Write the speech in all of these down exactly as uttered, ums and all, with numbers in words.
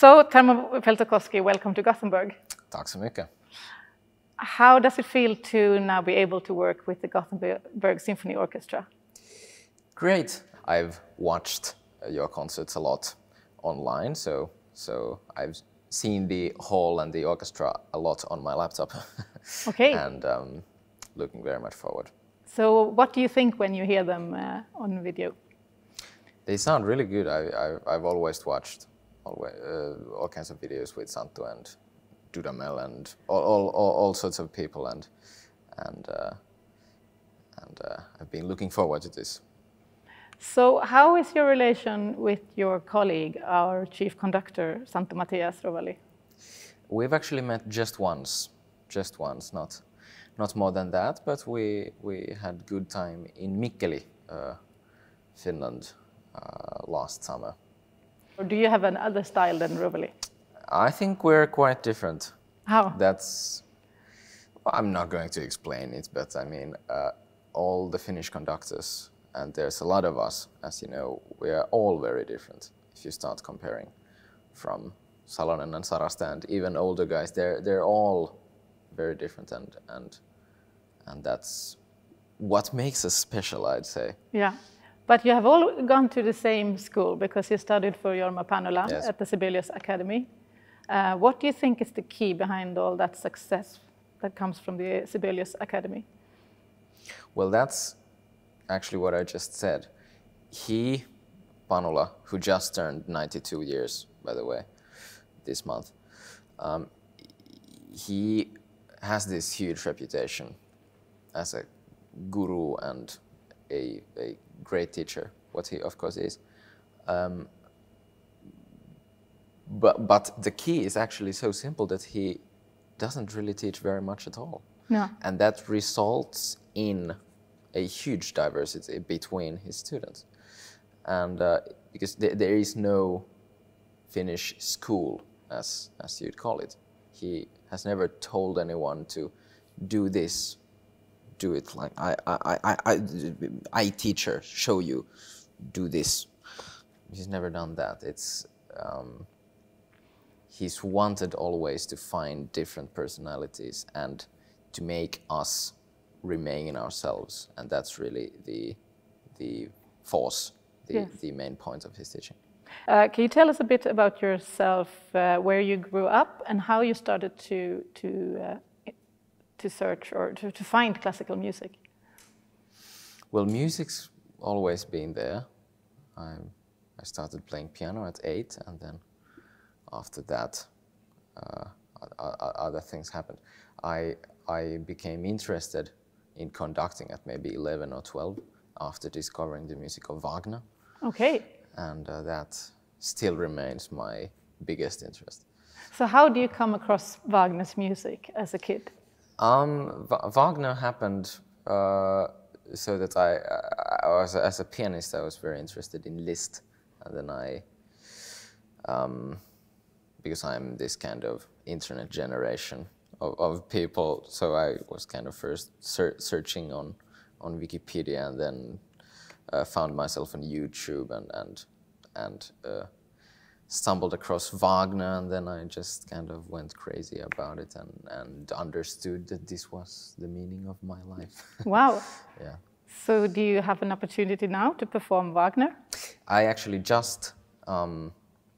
So, Tarmo Peltokoski, welcome to Gothenburg. Tack så mycket. How does it feel to now be able to work with the Gothenburg Symphony Orchestra? Great. I've watched your concerts a lot online, so so I've seen the hall and the orchestra a lot on my laptop. Okay. And um, looking very much forward. So, what do you think when you hear them uh, on video? They sound really good. I, I, I've always watched always, uh, all kinds of videos with Santtu and Dudamel and all, all, all, all sorts of people, and and uh, and uh, I've been looking forward to this. So, how is your relation with your colleague, our chief conductor, Santtu Matias Rovali? We've actually met just once, just once, not not more than that. But we we had good time in Mikkeli, uh, Finland, uh, last summer. Or do you have another style than Rovali? I think we're quite different. How? That's, well, I'm not going to explain it, but I mean, uh, all the Finnish conductors, and there's a lot of us, as you know, we are all very different. If you start comparing from Salonen and Sarasta and even older guys, they're, they're all very different, and, and, and that's what makes us special, I'd say. Yeah. But you have all gone to the same school because you studied for Jorma Panula. Yes. At the Sibelius Academy. Uh, what do you think is the key behind all that success that comes from the Sibelius Academy? Well, that's actually what I just said. He, Panula, who just turned ninety-two years, by the way, this month, um, he has this huge reputation as a guru and a, a great teacher, what he of course is. Um, but, but the key is actually so simple that he doesn't really teach very much at all. No. And that results in a huge diversity between his students. And uh, because th there is no Finnish school, as, as you'd call it. He has never told anyone to do this, do it like I, I, I, I, I teacher, show you, do this. He's never done that. It's, um, he's wanted always to find different personalities and to make us remain in ourselves, and that's really the the force, the, yes. the main point of his teaching. Uh, can you tell us a bit about yourself, uh, where you grew up and how you started to to uh, to search or to, to find classical music? Well, music's always been there. I I started playing piano at eight, and then after that, uh, other things happened. I I became interested in conducting at maybe eleven or twelve after discovering the music of Wagner. Okay. And uh, that still remains my biggest interest. So how do you come across Wagner's music as a kid? Um, Wagner happened uh, so that I, I was, as a pianist, I was very interested in Liszt. And then I, um, because I'm this kind of internet generation of, of people, so I was kind of first ser searching on, on Wikipedia, and then uh, found myself on YouTube and, and, and uh, stumbled across Wagner, and then I just kind of went crazy about it and, and understood that this was the meaning of my life. Wow. Yeah. So do you have an opportunity now to perform Wagner? I actually just, um,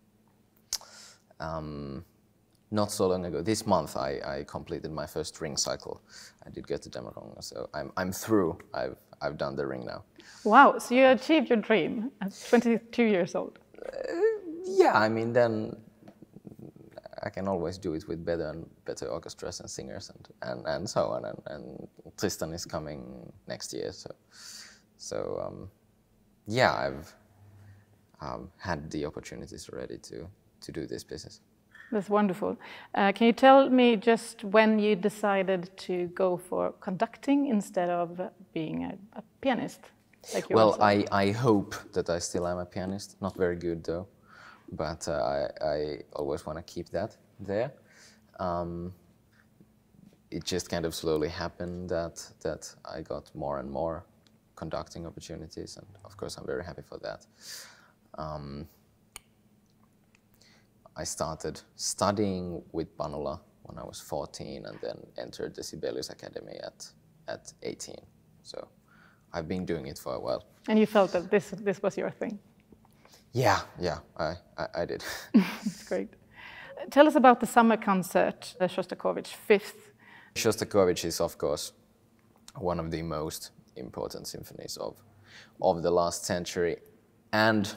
um, not so long ago, this month, I, I completed my first ring cycle. I did get to Demerong, so I'm, I'm through. I've, I've done the ring now. Wow, so you achieved your dream at twenty-two years old. Uh, yeah, I mean, then I can always do it with better and better orchestras and singers and, and, and so on. And, and Tristan is coming next year, so so um, yeah, I've um, had the opportunities already to to do this business. That's wonderful. Uh, can you tell me just when you decided to go for conducting instead of being a, a pianist? Like you well, I, I hope that I still am a pianist. Not very good though, but uh, I, I always want to keep that there. Um, it just kind of slowly happened that, that I got more and more conducting opportunities, and of course I'm very happy for that. Um, I started studying with Panula when I was fourteen and then entered the Sibelius Academy at, at eighteen. So I've been doing it for a while. And you felt that this, this was your thing? Yeah, yeah, I, I, I did. That's great. Tell us about the summer concert, the Shostakovich fifth. Shostakovich is, of course, one of the most important symphonies of, of the last century. And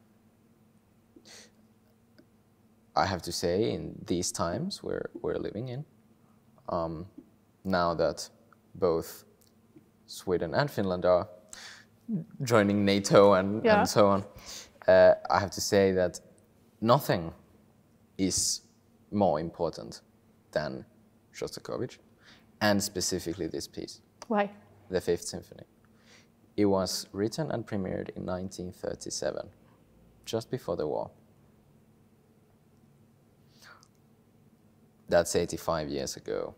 I have to say, in these times we're, we're living in, um, now that both Sweden and Finland are joining NATO and, yeah. and so on, uh, I have to say that nothing is more important than Shostakovich, and specifically this piece. Why? The Fifth Symphony. It was written and premiered in nineteen thirty-seven, just before the war. That's eighty-five years ago.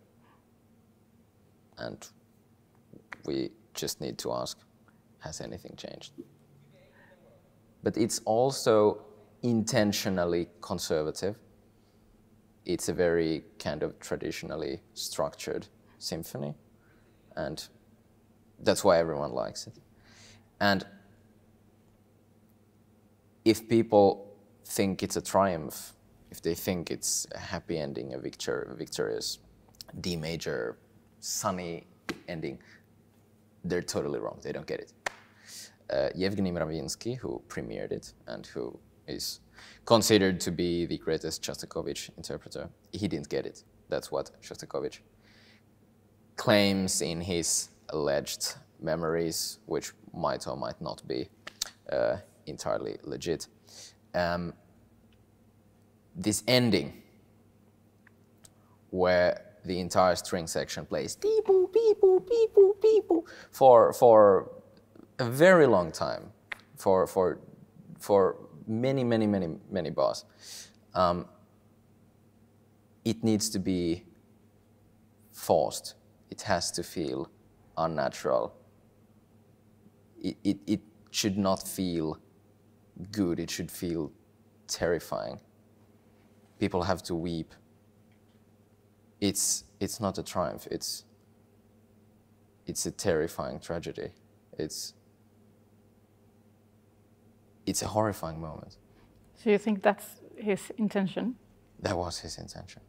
And we just need to ask, has anything changed? But it's also intentionally conservative. It's a very kind of traditionally structured symphony, and that's why everyone likes it. And if people think it's a triumph, if they think it's a happy ending, a victor, a victorious D major, sunny ending, they're totally wrong. They don't get it. Uh, Yevgeny Mravinsky, who premiered it and who is considered to be the greatest Shostakovich interpreter, he didn't get it. That's what Shostakovich claims in his alleged memories, which might or might not be uh, entirely legit. Um, this ending, where the entire string section plays beep-boo, beep-boo, beep-boo, beep-boo, for for a very long time, for for for many, many, many, many bars. Um, it needs to be forced. It has to feel unnatural. It, it, it should not feel good. It should feel terrifying. People have to weep. It's, it's not a triumph. It's, it's a terrifying tragedy. It's, it's a horrifying moment. So you think that's his intention? That was his intention.